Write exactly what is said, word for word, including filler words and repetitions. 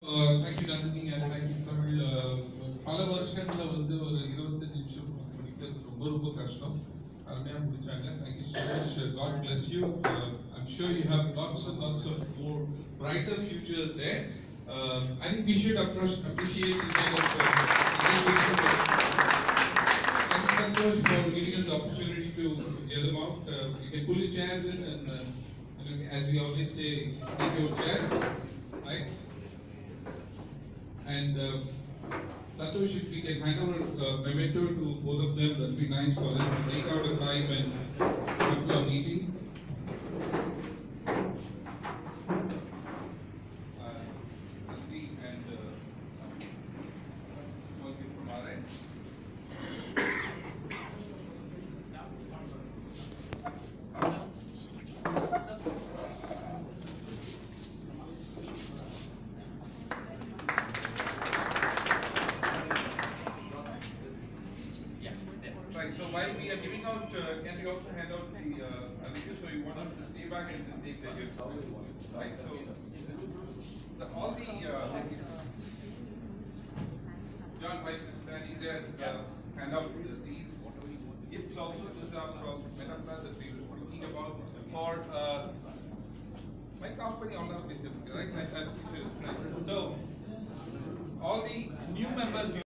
Uh, thank you, Nandhini, and thank you, Tamil. பல வருஷங்கள்ல வந்து ஒரு இருபத்தஞ்சு நிமிஷம் முடிக்கிறது ரொம்ப ரொம்ப கஷ்டம். அருமையா முடிச்சாங்க. Thank you so much. God bless you. Uh, I'm sure you have lots and lots of more brighter futures there. Uh, I think we should approach, appreciate the kind of uh, thank you, Santosh, for giving us the opportunity to hear them out. Uh, you can pull your chairs in, and uh, as we always say, take your chairs, right? And uh, Santosh, if we can hand over a uh, memento to both of them, that would be nice for them to take out a time and come to our meeting. Uh, and uh, one gift from our end. Right, so while we are giving out, uh, can we also hand out the uh, allegiance? So you want us to stay back and take the gifts? Right, so the, all the uh, John White is standing there, uh, hand out the seeds. Gifts also, these are from Metaplas that we were speaking about for uh, my company, all of this, right? Right. So all the new members.